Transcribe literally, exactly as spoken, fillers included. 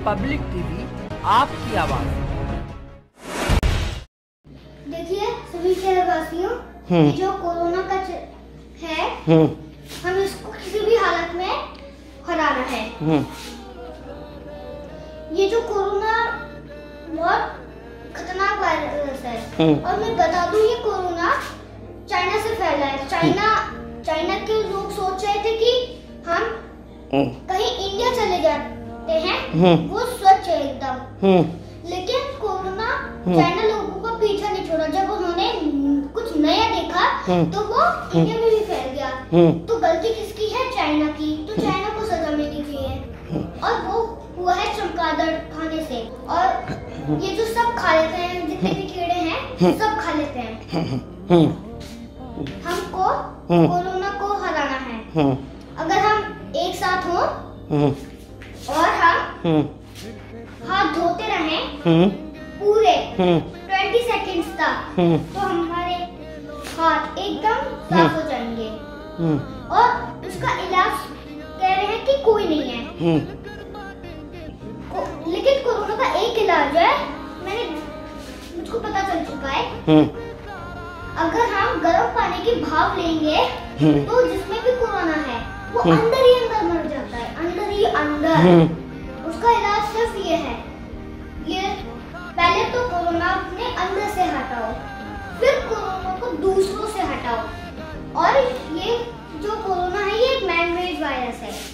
Public TV, आपकी आवाज। देखिए सभी शहरवासियों, जो कोरोना का है, हम इसको किसी भी हालत में हराना है। ये जो कोरोना बहुत खतरनाक वायरस है, और मैं बता दूं ये कोरोना चाइना से फैला है। चाइना चाइना के लोग सोच रहे थे कि हम कहीं इंडिया चले जाते हैं, वो स्वच्छ है एकदम, लेकिन कोरोना चाइना लोगों का पीछा नहीं छोड़ा। जब उन्होंने कुछ नया देखा तो वो इंडिया में भी फैल गया। तो गलती किसकी है? चाइना की। तो चाइना को सजा मिलनी चाहिए, और वो हुआ है चमगादड़ खाने से। और ये जो सब खा लेते हैं, जितने भी कीड़े हैं सब खा लेते हैं। हमको कोरोना को हराना है। अगर हम एक साथ हो और हम हाथ धोते रहें पूरे ट्वेंटी सेकेंड्स तक, तो हमारे हाथ एकदम साफ हो जाएंगे। और उसका इलाज कह रहे हैं कि कोई नहीं है, लेकिन कोरोना का एक इलाज है, मैंने मुझको पता चल चुका है। अगर हम गर्म पानी की भाप लेंगे तो जिसमें भी कोरोना है वो अंदर ही अंदर मर जाता है, अंदर ही अंदर। उसका इलाज सिर्फ ये है, ये पहले तो कोरोना अपने अंदर से हटाओ, फिर कोरोना को दूसरों से हटाओ। और ये जो कोरोना है ये एक मैन मेड वायरस है।